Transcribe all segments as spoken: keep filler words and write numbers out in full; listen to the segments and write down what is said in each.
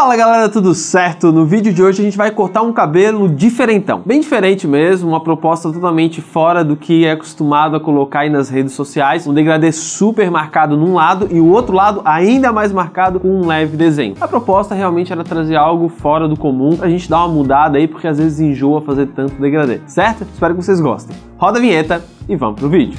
Fala galera, tudo certo? No vídeo de hoje a gente vai cortar um cabelo diferentão, bem diferente mesmo, uma proposta totalmente fora do que é acostumado a colocar aí nas redes sociais, um degradê super marcado num lado e o outro lado ainda mais marcado com um leve desenho. A proposta realmente era trazer algo fora do comum pra gente dar uma mudada aí, porque às vezes enjoa fazer tanto degradê, certo? Espero que vocês gostem. Roda a vinheta e vamos pro vídeo.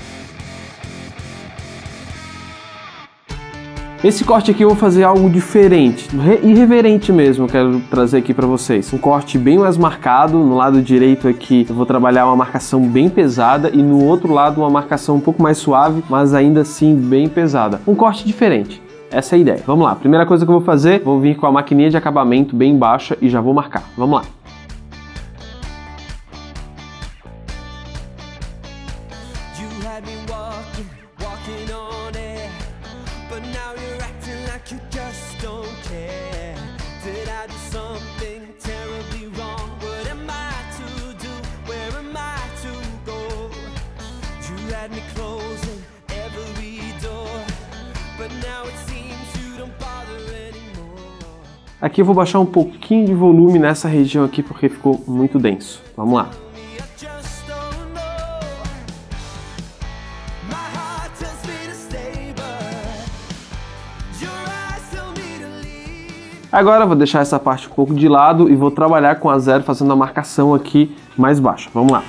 Esse corte aqui eu vou fazer algo diferente, irreverente mesmo, eu quero trazer aqui pra vocês. Um corte bem mais marcado, no lado direito aqui eu vou trabalhar uma marcação bem pesada e no outro lado uma marcação um pouco mais suave, mas ainda assim bem pesada. Um corte diferente, essa é a ideia. Vamos lá, primeira coisa que eu vou fazer, vou vir com a maquininha de acabamento bem baixa e já vou marcar. Vamos lá. Aqui eu vou baixar um pouquinho de volume nessa região aqui porque ficou muito denso. Vamos lá. Agora eu vou deixar essa parte um pouco de lado e vou trabalhar com a zero fazendo a marcação aqui mais baixa. Vamos lá.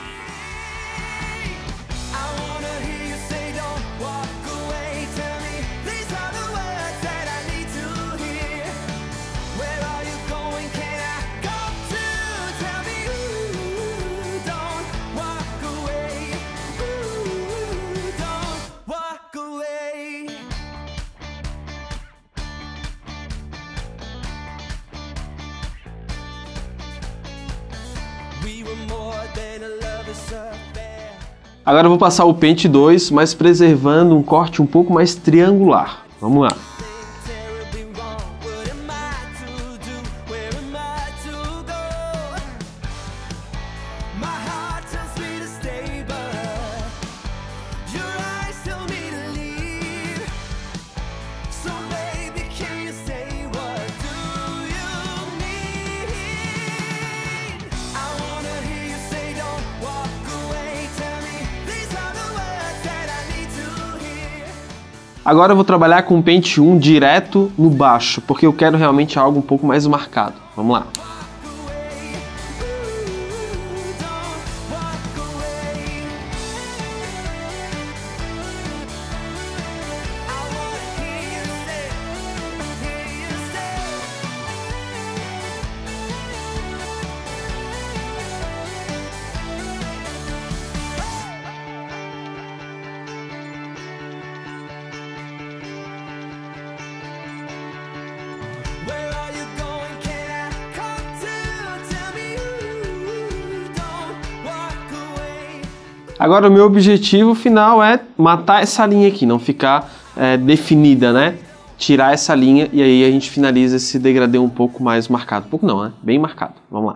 Agora eu vou passar o pente dois, mas preservando um corte um pouco mais triangular. Vamos lá. Agora eu vou trabalhar com o pente um direto no baixo, porque eu quero realmente algo um pouco mais marcado. Vamos lá. Agora o meu objetivo final é matar essa linha aqui, não ficar é, definida, né? Tirar essa linha e aí a gente finaliza esse degradê um pouco mais marcado. Um pouco não, né? Bem marcado. Vamos lá.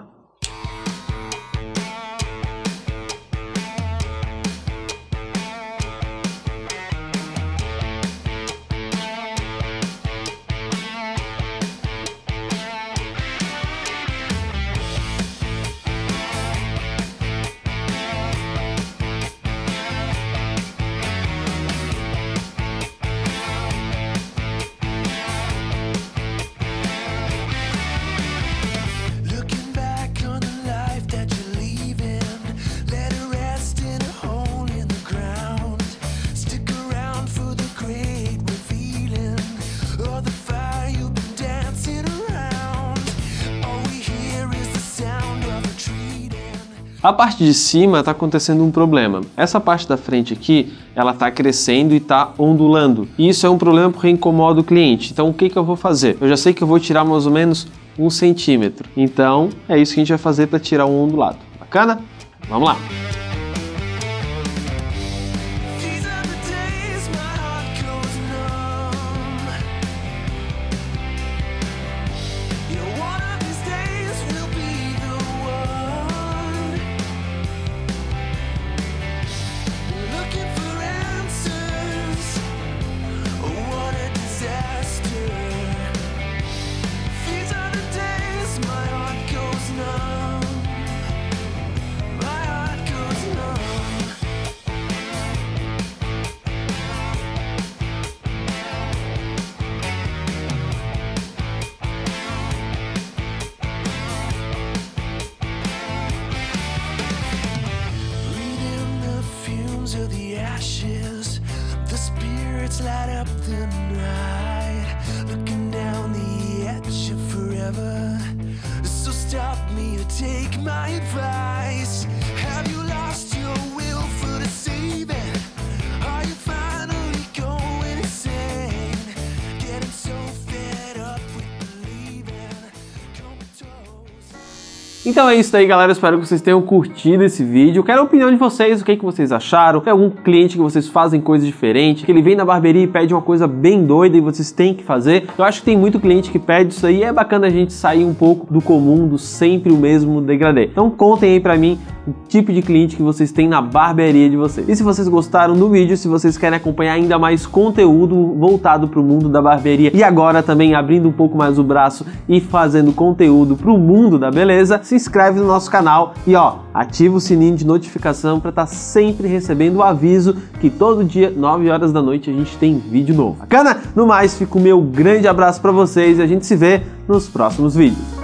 A parte de cima está acontecendo um problema. Essa parte da frente aqui, ela está crescendo e está ondulando. E isso é um problema porque incomoda o cliente. Então o que, que eu vou fazer? Eu já sei que eu vou tirar mais ou menos um centímetro. Então é isso que a gente vai fazer para tirar um ondulado. Bacana? Vamos lá! These are the stars light up the night, looking down the edge of forever. So stop me or take my advice. Have you lost your will for the saving? Are you finally going insane? Getting so fed up with believing, comatose. Então é isso aí, galera, espero que vocês tenham curtido esse vídeo. Eu quero a opinião de vocês, o que, é que vocês acharam. Tem algum cliente que vocês fazem coisa diferente, que ele vem na barbearia e pede uma coisa bem doida e vocês têm que fazer? Eu acho que tem muito cliente que pede isso aí e é bacana a gente sair um pouco do comum, do sempre o mesmo degradê. Então contem aí pra mim o tipo de cliente que vocês têm na barbearia de vocês. E se vocês gostaram do vídeo, se vocês querem acompanhar ainda mais conteúdo voltado pro mundo da barbearia e agora também abrindo um pouco mais o braço e fazendo conteúdo pro mundo da beleza, se inscreve no nosso canal e ó, ativa o sininho de notificação para estar sempre recebendo o aviso que todo dia, nove horas da noite, a gente tem vídeo novo. Bacana? No mais, fica o meu grande abraço para vocês e a gente se vê nos próximos vídeos.